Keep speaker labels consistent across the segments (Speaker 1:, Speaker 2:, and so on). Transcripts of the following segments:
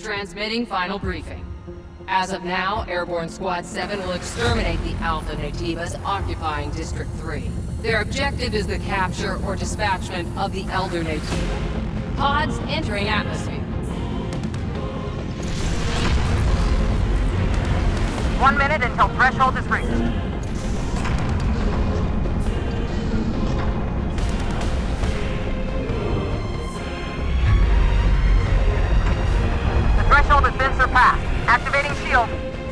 Speaker 1: Transmitting final briefing. As of now, Airborne Squad 7 will exterminate the Alpha Nativas occupying District 3. Their objective is the capture or dispatchment of the Elder Nativa. Pods entering atmosphere.
Speaker 2: 1 minute until threshold is reached. The threshold has been surpassed. Activating shield.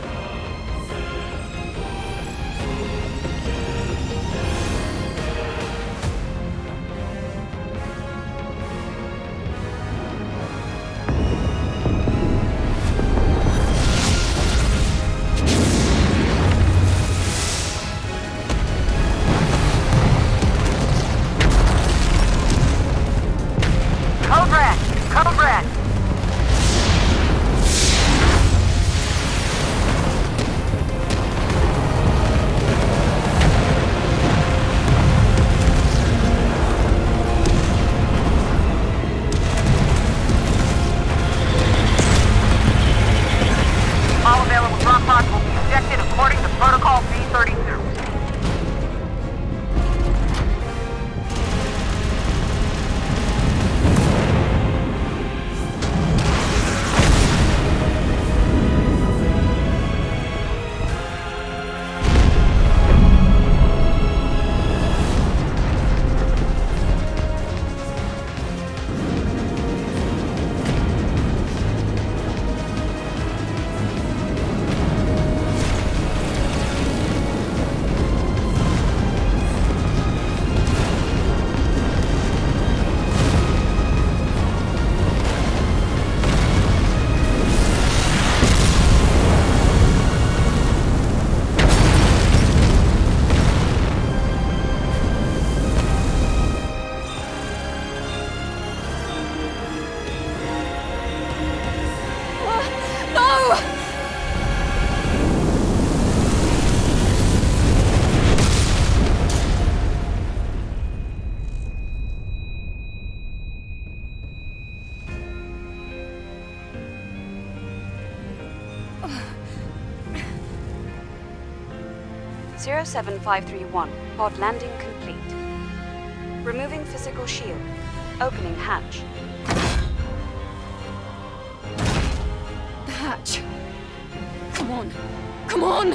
Speaker 2: Code red! Code red! All available drop pods will be ejected according to Protocol B32.
Speaker 3: Zero 7531, pod landing complete. Removing physical shield. Opening hatch.
Speaker 4: The hatch. Come on. Come on!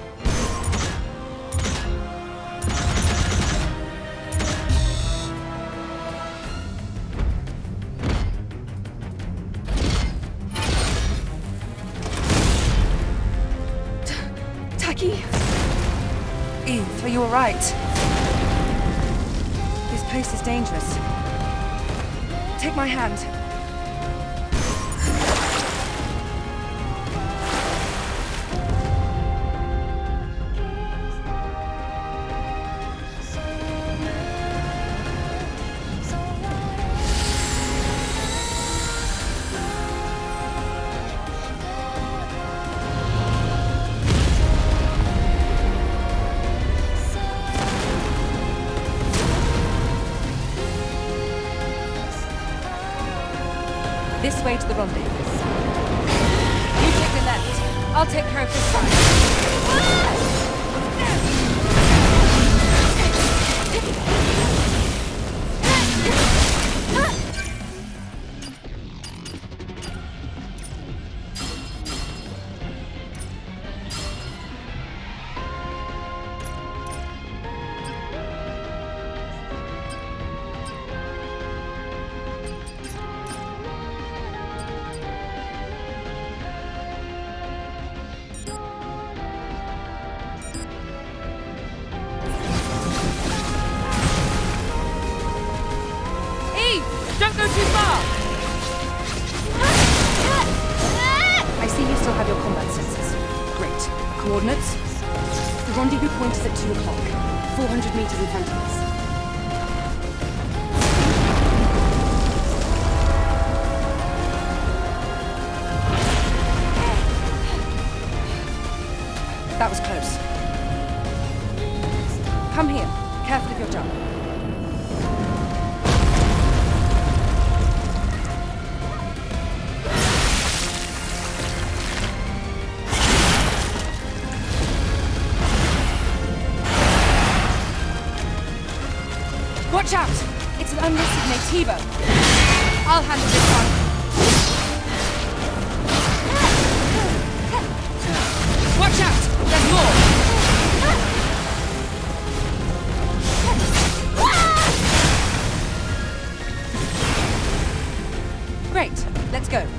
Speaker 4: Taki?
Speaker 5: Eve, are you alright? This place is dangerous. Take my hand. This way to the rendezvous. You take the left. I'll take care of this side.
Speaker 4: Don't go too far!
Speaker 5: I see you still have your combat sensors. Great. Coordinates? The rendezvous point is at 2 o'clock. 400 meters in front of us. That was close. Come here. Careful of your jump. It's an unlisted Nativo. I'll handle this one. Watch out! There's more! Great, let's go.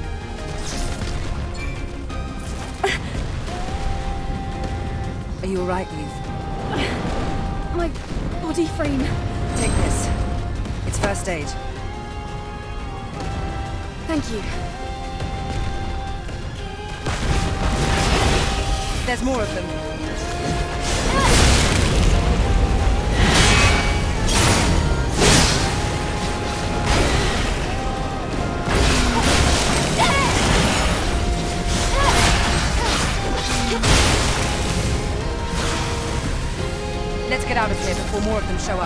Speaker 5: Are you alright, Eve?
Speaker 4: My body frame.
Speaker 5: Take this. It's first aid.
Speaker 4: Thank you.
Speaker 5: There's more of them. Let's get out of here before more of them show up.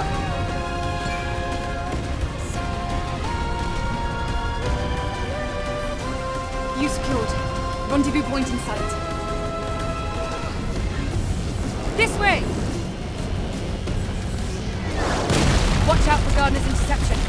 Speaker 4: You secured. Rendezvous point in sight.
Speaker 5: This way! Watch out for Gardner's interception.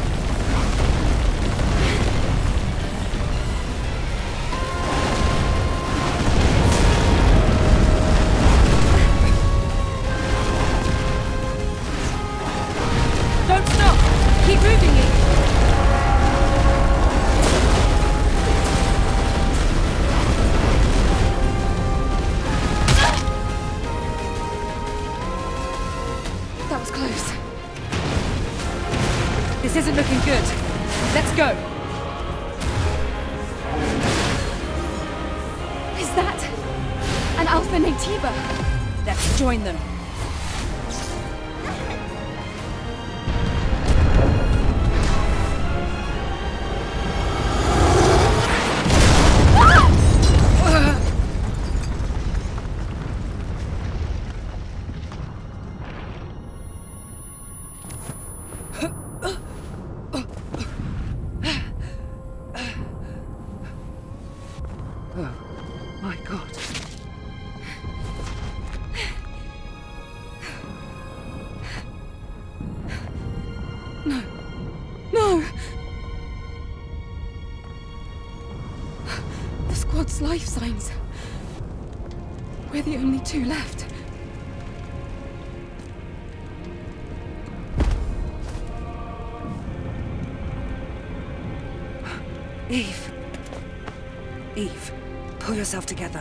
Speaker 5: Don't stop! Keep moving, Eve!
Speaker 4: That was close.
Speaker 5: This isn't looking good. Let's go!
Speaker 4: Is that an Alpha Nativa?
Speaker 5: Let's join them. My God.
Speaker 4: No! The squad's life signs. We're the only two left.
Speaker 5: Eve. Eve, pull yourself together.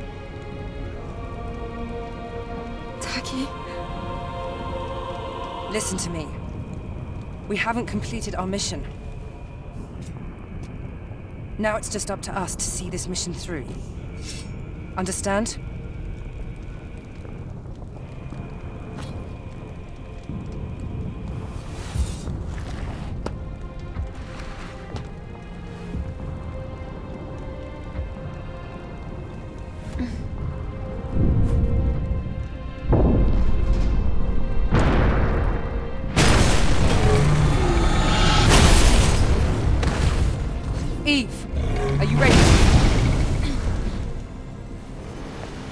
Speaker 4: Taki?
Speaker 5: Listen to me. We haven't completed our mission. Now it's just up to us to see this mission through. Understand? Eve, are you ready?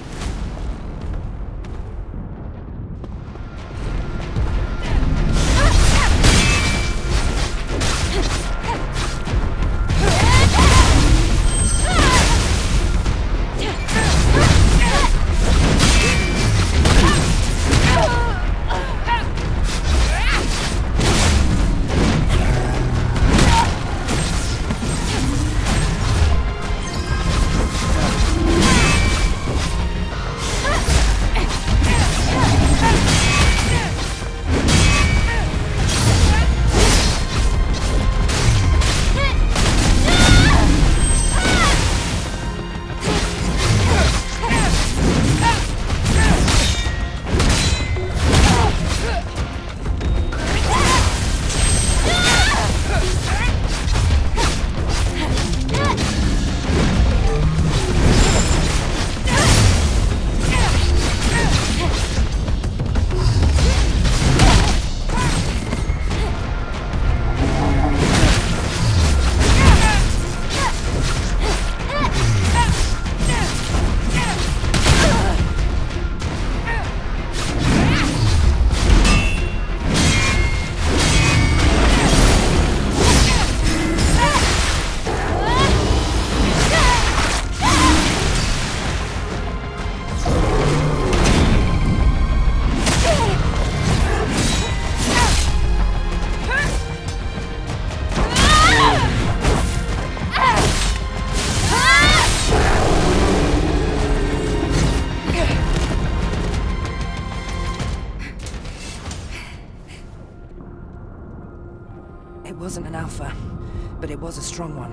Speaker 5: It wasn't an alpha, but it was a strong one.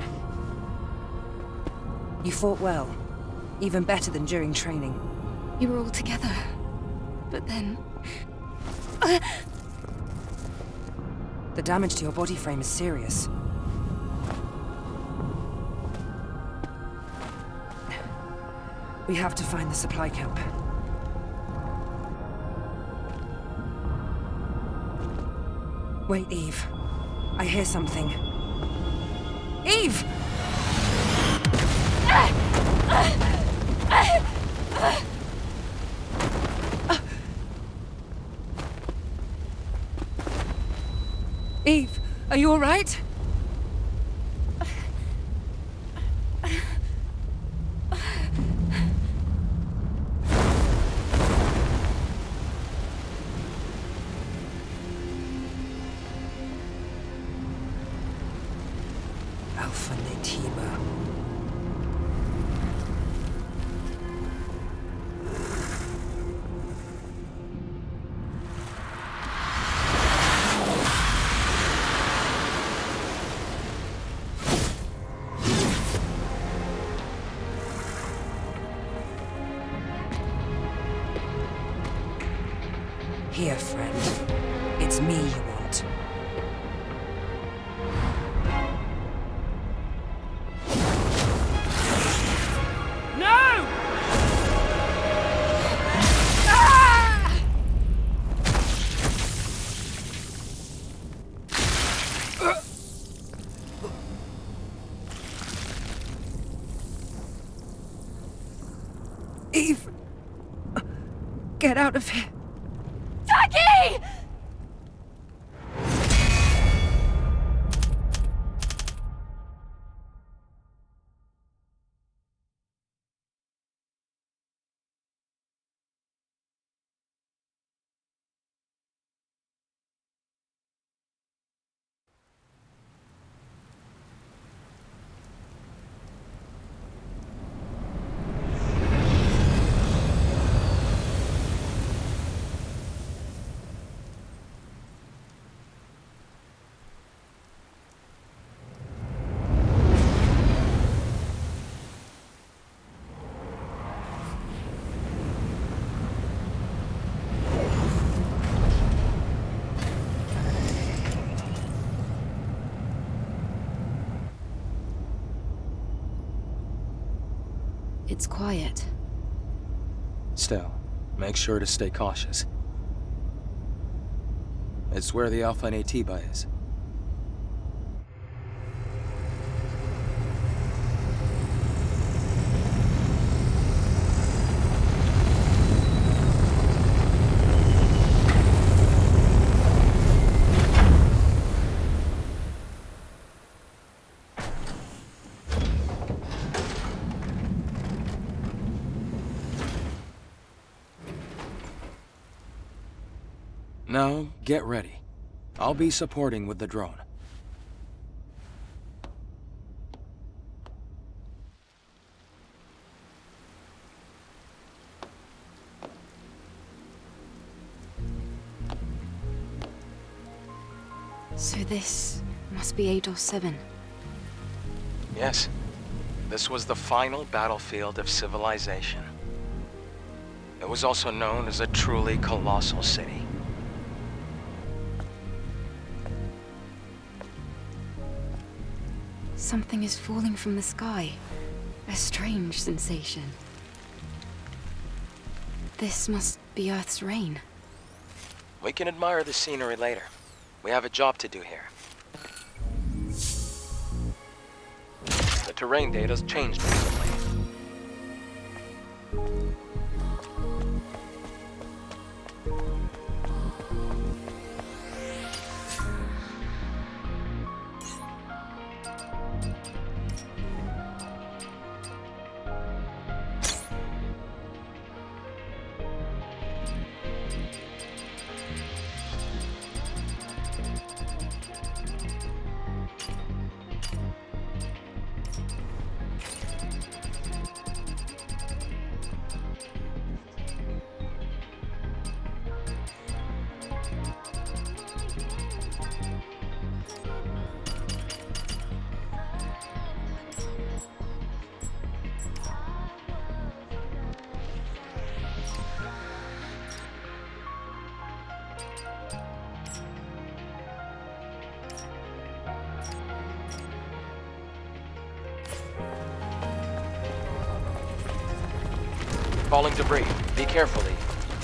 Speaker 5: You fought well. Even better than during training.
Speaker 4: You were all together. But then...
Speaker 5: The damage to your body frame is serious. We have to find the supply camp. Wait, Eve. I hear something. Eve! Eve, are you all right? Here, friend. It's me you want. No! Ah! Eve! Get out of here!
Speaker 4: It's quiet.
Speaker 6: Still, make sure to stay cautious. It's where the Alpha Natiba is. Now, get ready. I'll be supporting with the drone.
Speaker 4: So this must be Ados 7.
Speaker 6: Yes. This was the final battlefield of civilization. It was also known as a truly colossal city.
Speaker 4: Something is falling from the sky. A strange sensation. This must be Earth's rain.
Speaker 6: We can admire the scenery later. We have a job to do here. The terrain data's changed recently. Falling debris. Be careful, Eve.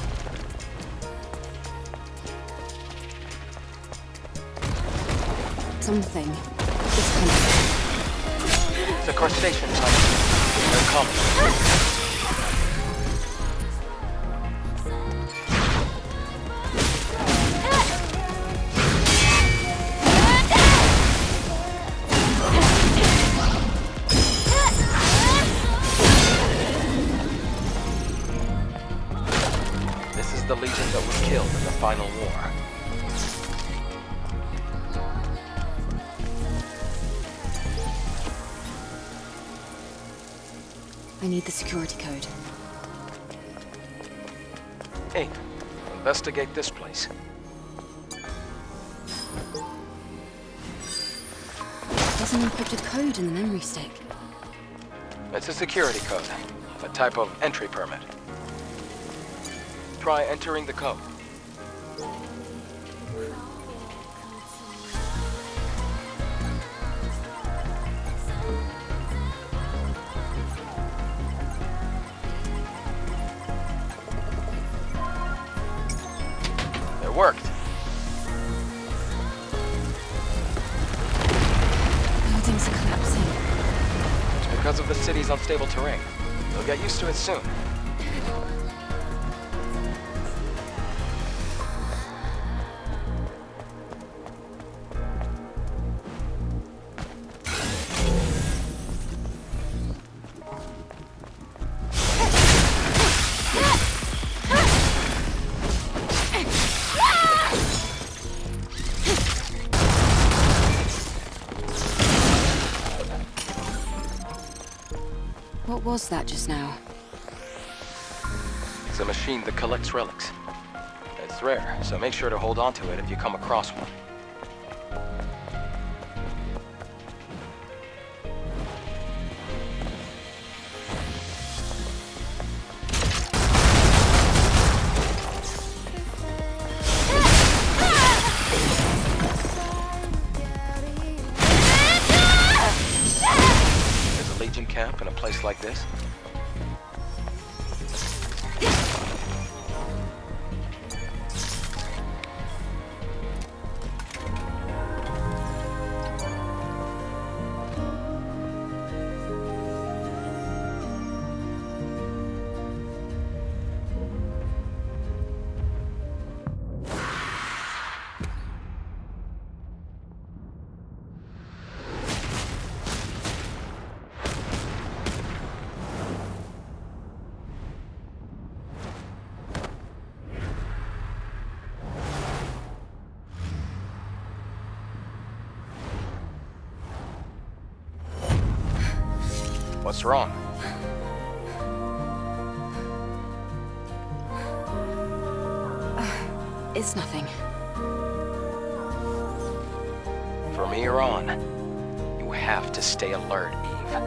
Speaker 5: Something is coming.
Speaker 6: It's a crustacean type. They're coming. This is the Legion that was killed in the final war.
Speaker 5: I need the security code.
Speaker 6: Hey, investigate this place.
Speaker 5: There's an encrypted code in the memory stick.
Speaker 6: It's a security code, a type of entry permit. Try entering the code. It worked.
Speaker 5: Buildings are collapsing.
Speaker 6: It's because of the city's unstable terrain. You'll get used to it soon.
Speaker 5: What was that just now?
Speaker 6: It's a machine that collects relics. It's rare, so make sure to hold on to it if you come across one. Camp in a place like this? What's wrong?
Speaker 5: It's nothing.
Speaker 6: From here on, you have to stay alert, Eve.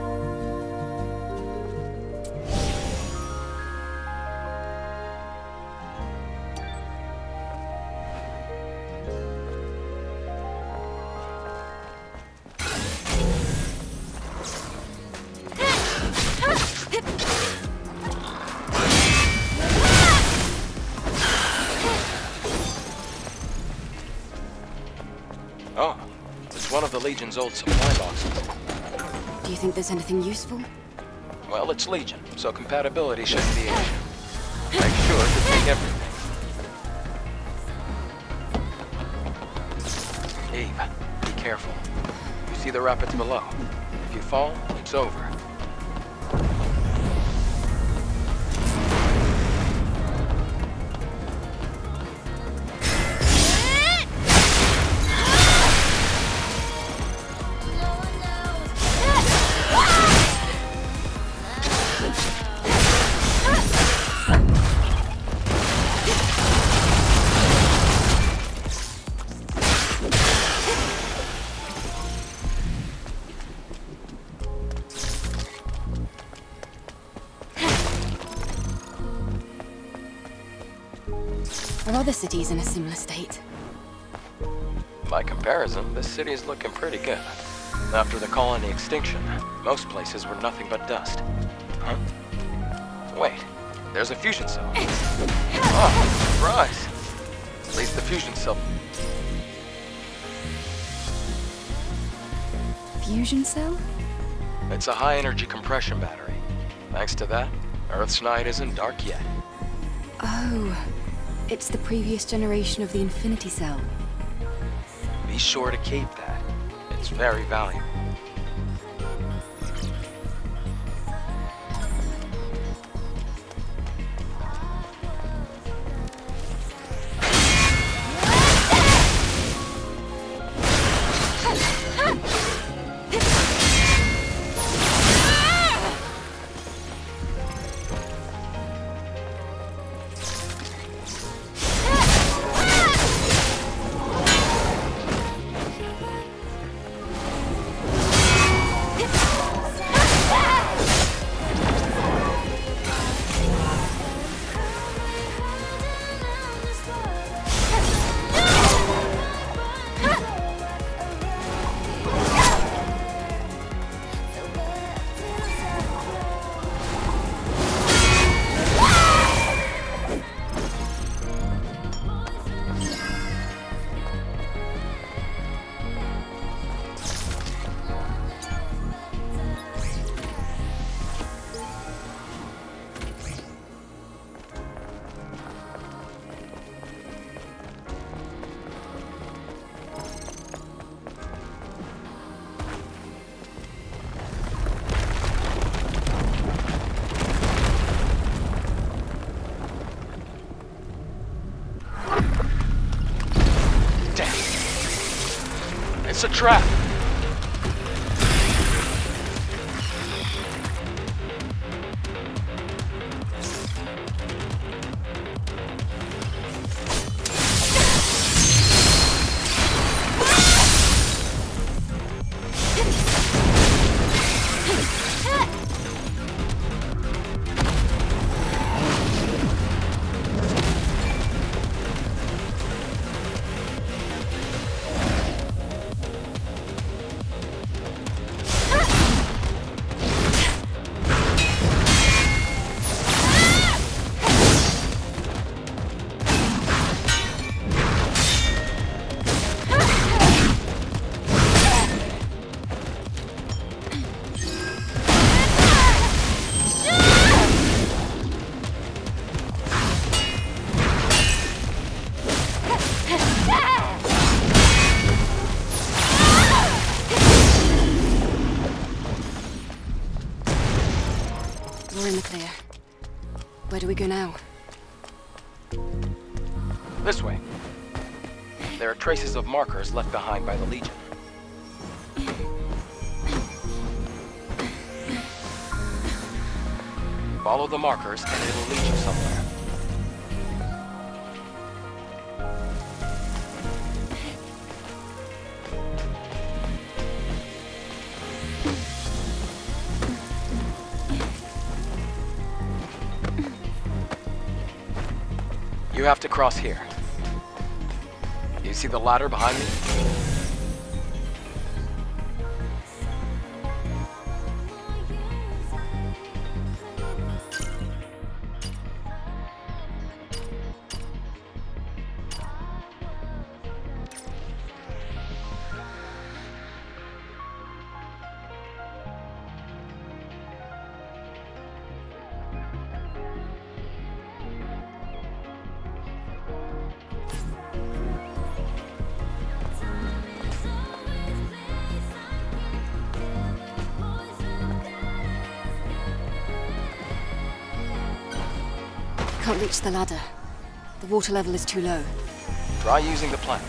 Speaker 6: Oh, it's one of the Legion's old supply boxes.
Speaker 5: Do you think there's anything useful?
Speaker 6: Well, it's Legion, so compatibility shouldn't be an issue. Make sure to take everything. Eve, be careful. You see the rapids below. If you fall, it's over.
Speaker 5: Are other cities in a similar state?
Speaker 6: By comparison, this city is looking pretty good. After the colony extinction, most places were nothing but dust. Huh? Wait, There's a fusion cell. Oh, surprise. At least the fusion cell.
Speaker 5: Fusion cell?
Speaker 6: It's a high-energy compression battery. Thanks to that, Earth's night isn't dark yet.
Speaker 5: Oh, it's the previous generation of the Infinity Cell.
Speaker 6: Be sure to keep that. It's very valuable. It's a trap.
Speaker 5: We're in the clear. Where do we go now?
Speaker 6: This way. There are traces of markers left behind by the Legion. Follow the markers and it'll lead you somewhere. You have to cross here. You see the ladder behind me?
Speaker 5: Can't reach the ladder. The water level is too low.
Speaker 6: Try using the plank.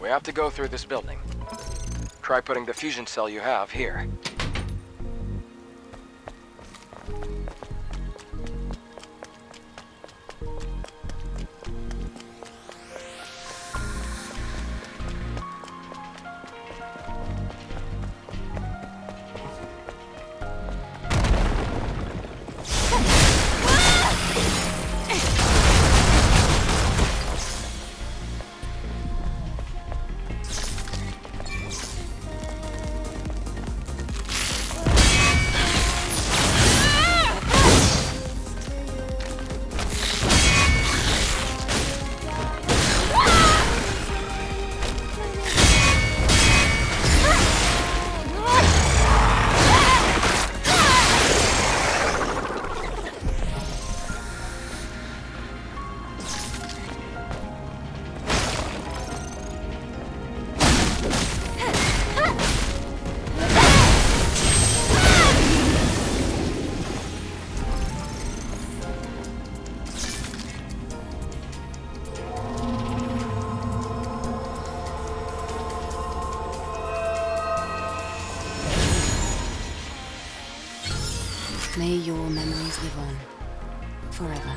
Speaker 6: We have to go through this building. Try putting the fusion cell you have here.
Speaker 5: May your memories live on, forever.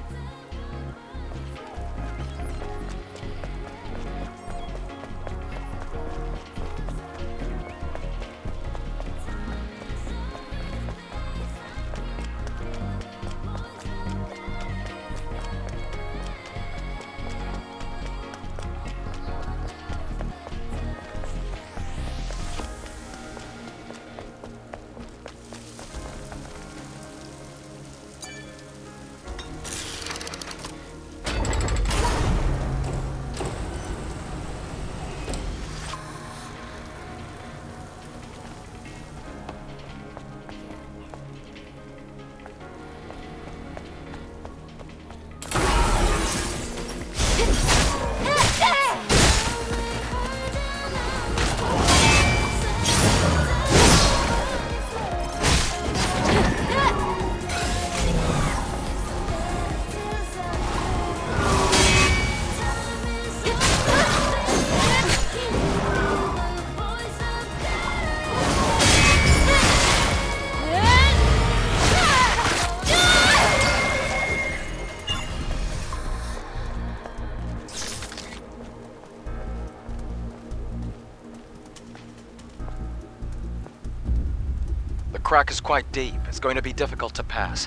Speaker 6: The crack is quite deep. It's going to be difficult to pass.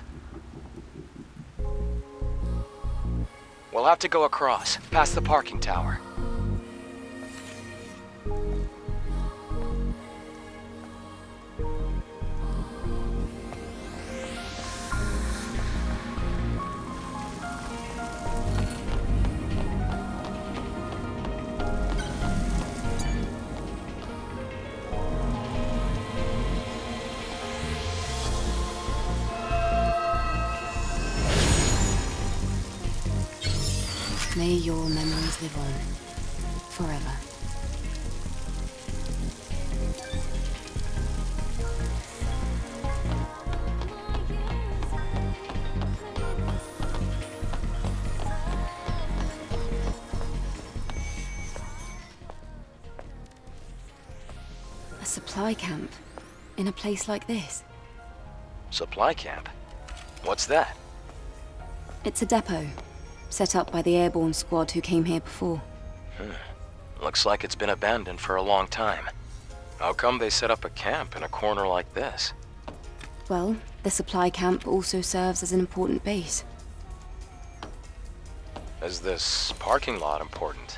Speaker 6: We'll have to go across, past the parking tower.
Speaker 5: May your memories live on, forever. A supply camp in a place like this.
Speaker 6: Supply camp? What's that?
Speaker 5: It's a depot, set up by the Airborne Squad who came here before.
Speaker 6: Looks like it's been abandoned for a long time. How come they set up a camp in a corner like this?
Speaker 5: Well, the supply camp also serves as an important base.
Speaker 6: Is this parking lot important?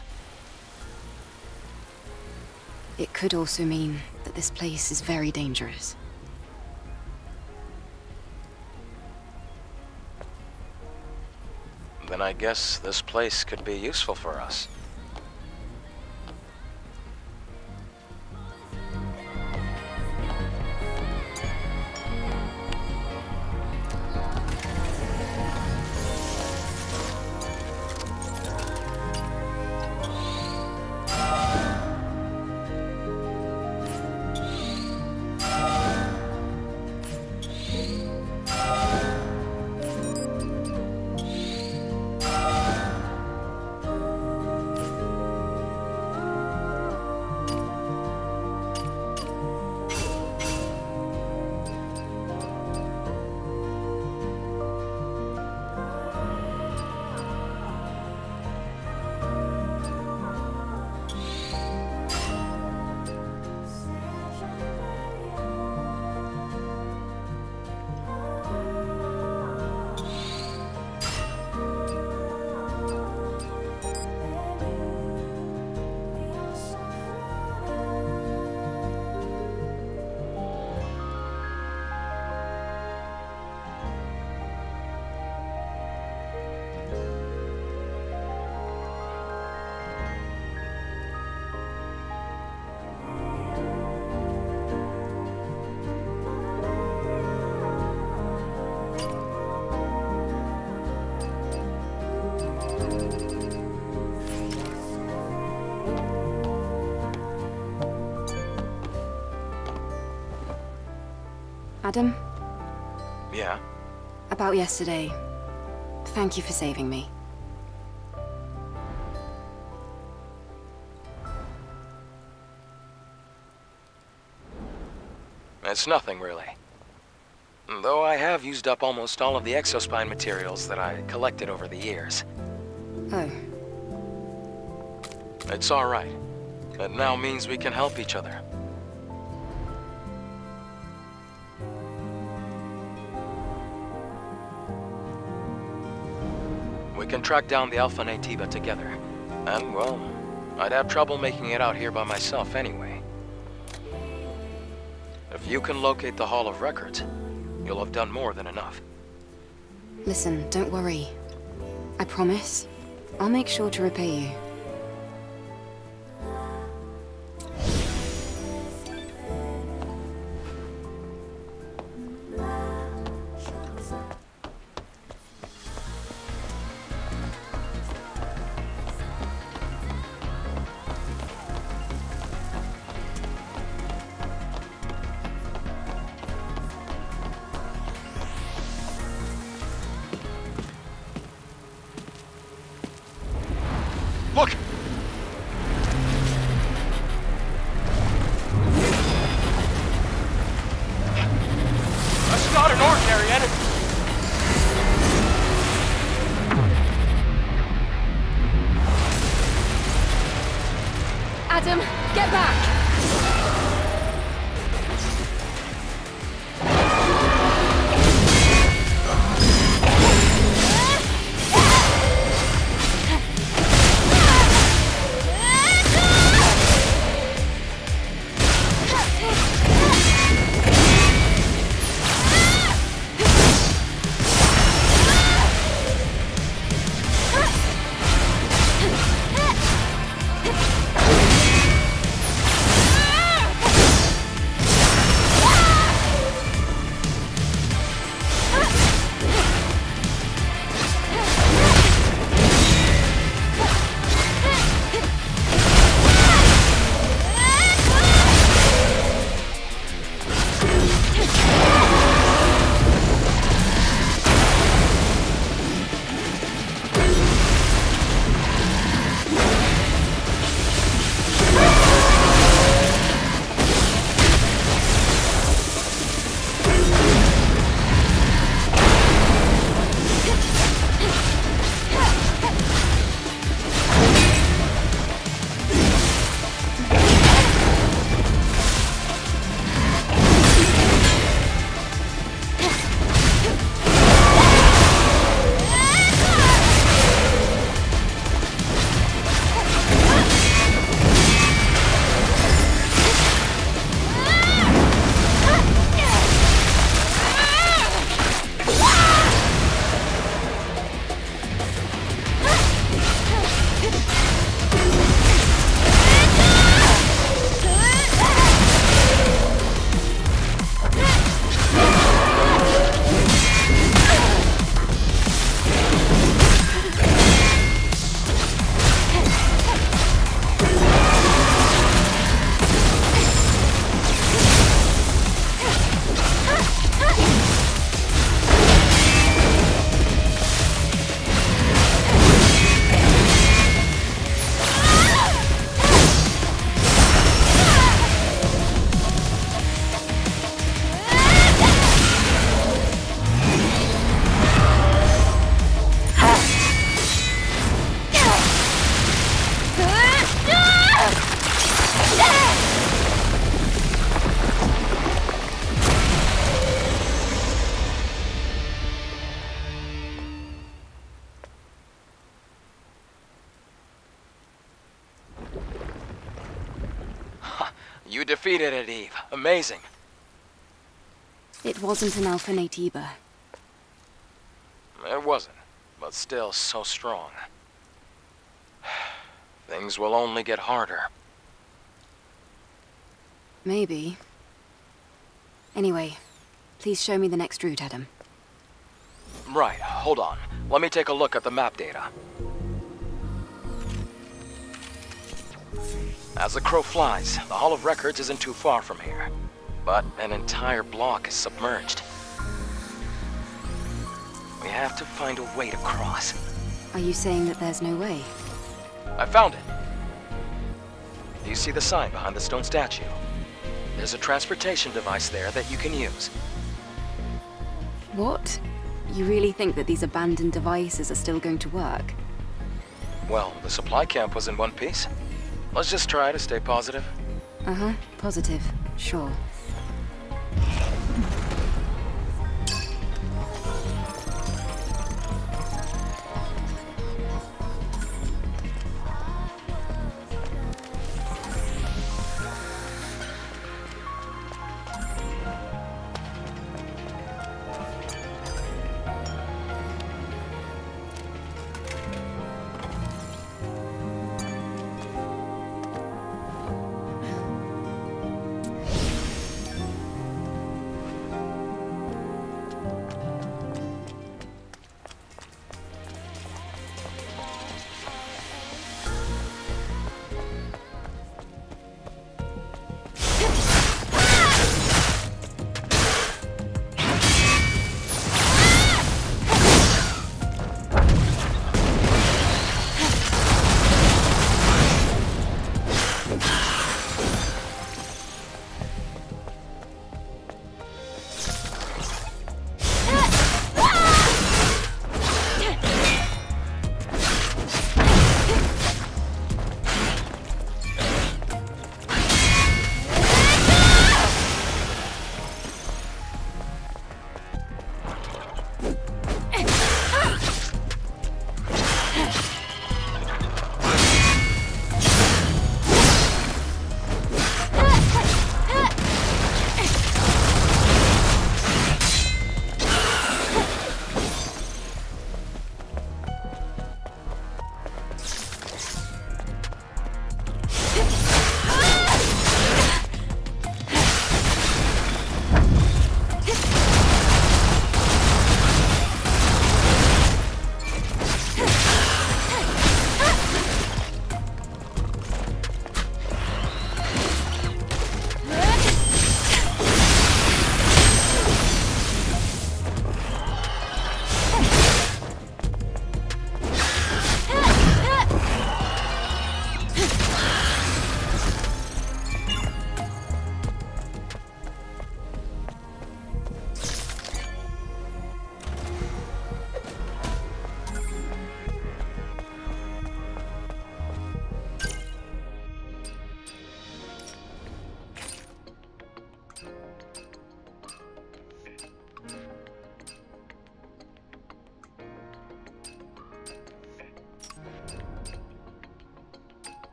Speaker 5: It could also mean that this place is very dangerous.
Speaker 6: Then I guess this place could be useful for us.
Speaker 5: Adam?
Speaker 6: Yeah?
Speaker 5: About yesterday. Thank you for saving me.
Speaker 6: It's nothing, really. Though I have used up almost all of the exospine materials that I collected over the years.
Speaker 5: Oh.
Speaker 6: It's alright. It now means we can help each other. We can track down the Alpha Naytiba together. And, well, I'd have trouble making it out here by myself anyway. If you can locate the Hall of Records, you'll have done more than enough.
Speaker 5: Listen, don't worry. I promise. I'll make sure to repay you.
Speaker 6: Look! That's not an ordinary enemy!
Speaker 5: Adam, get back!
Speaker 6: You defeated it, Eve. Amazing.
Speaker 5: It wasn't an Alpha Naytiba.
Speaker 6: It wasn't, but still so strong. Things will only get harder.
Speaker 5: Maybe. Anyway, please show me the next route, Adam.
Speaker 6: Right, hold on. Let me take a look at the map data. As the crow flies, the Hall of Records isn't too far from here. but an entire block is submerged. We have to find a way to cross.
Speaker 3: Are you saying that there's no way?
Speaker 6: I found it. Do you see the sign behind the stone statue? There's a transportation device there that you can use.
Speaker 3: What? You really think that these abandoned devices are still going to work?
Speaker 6: Well, the supply camp was in one piece. Let's just try to stay positive.
Speaker 3: Uh-huh, positive, sure.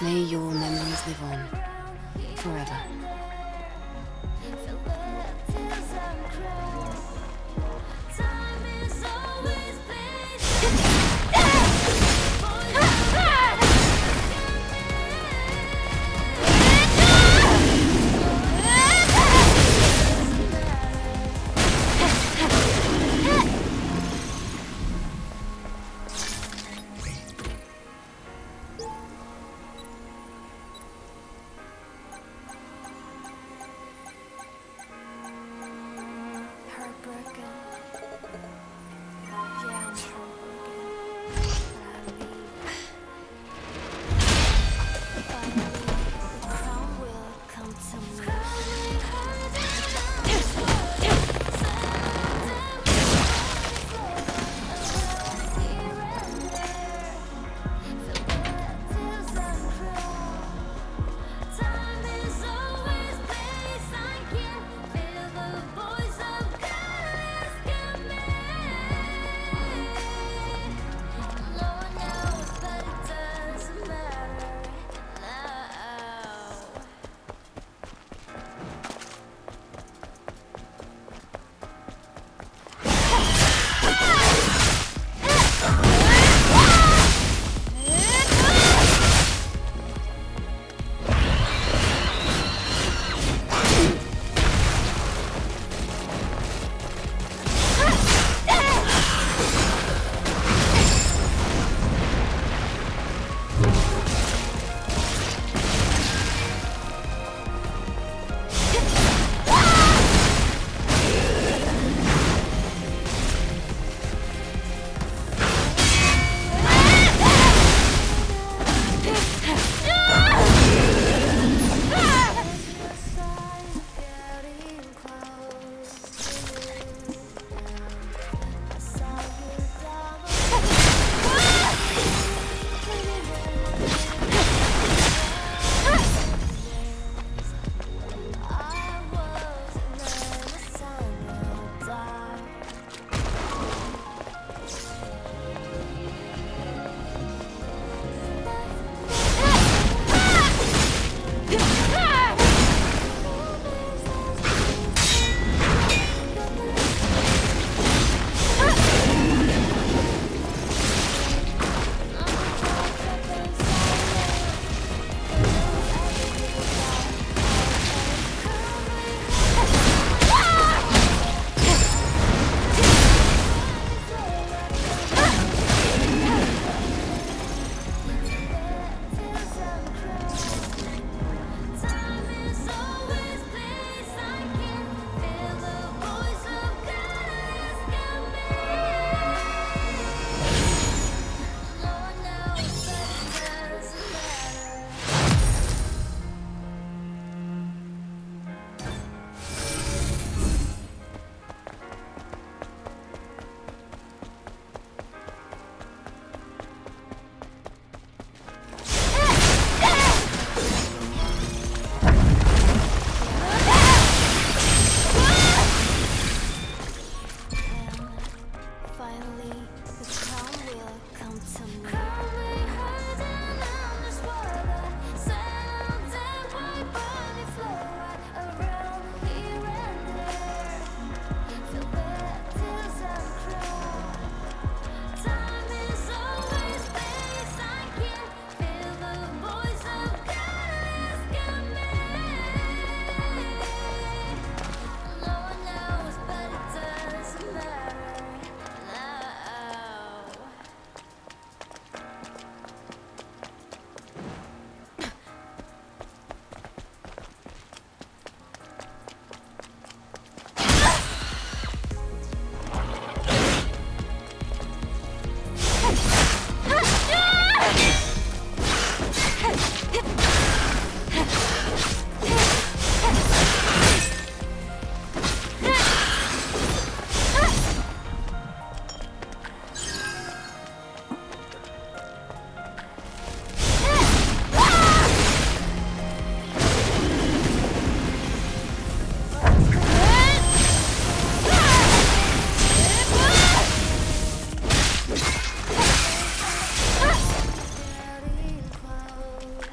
Speaker 3: May your memories live on. Forever.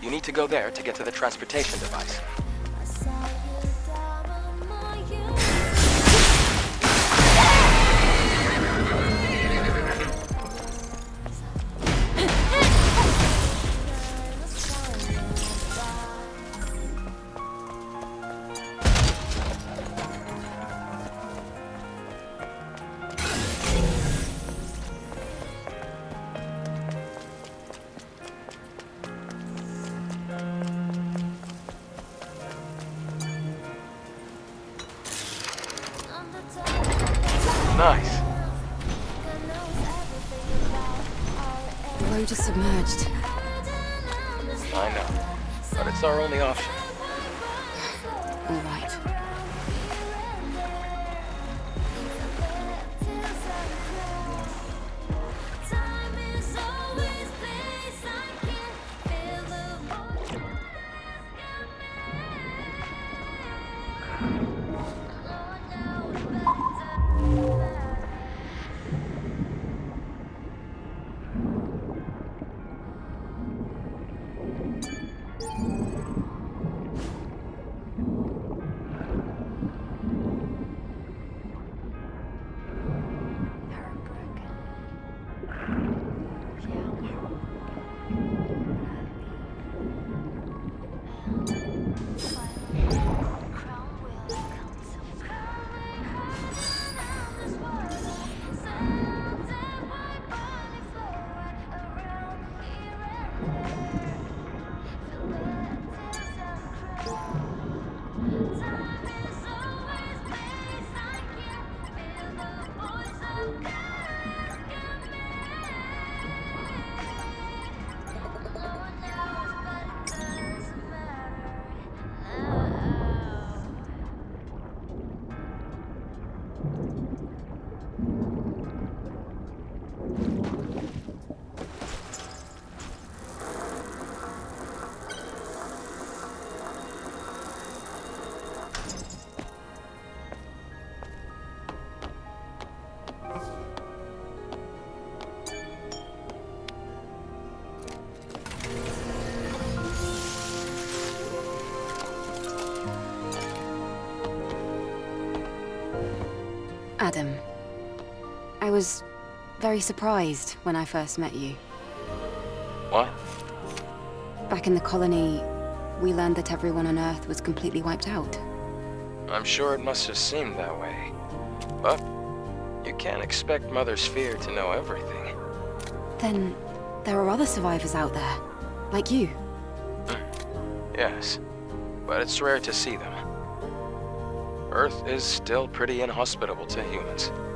Speaker 6: You need to go there to get to the transportation device. Nice.
Speaker 3: The road is submerged.
Speaker 6: I know, but it's our only option.
Speaker 3: All right. Adam, I was very surprised when I first met you.
Speaker 6: What?
Speaker 3: Back in the colony, we learned that everyone on Earth was completely wiped out.
Speaker 6: I'm sure it must have seemed that way. But you can't expect Mother Sphere to know everything.
Speaker 3: Then there are other survivors out there, like you.
Speaker 6: Yes, but it's rare to see them. Earth is still pretty inhospitable to humans.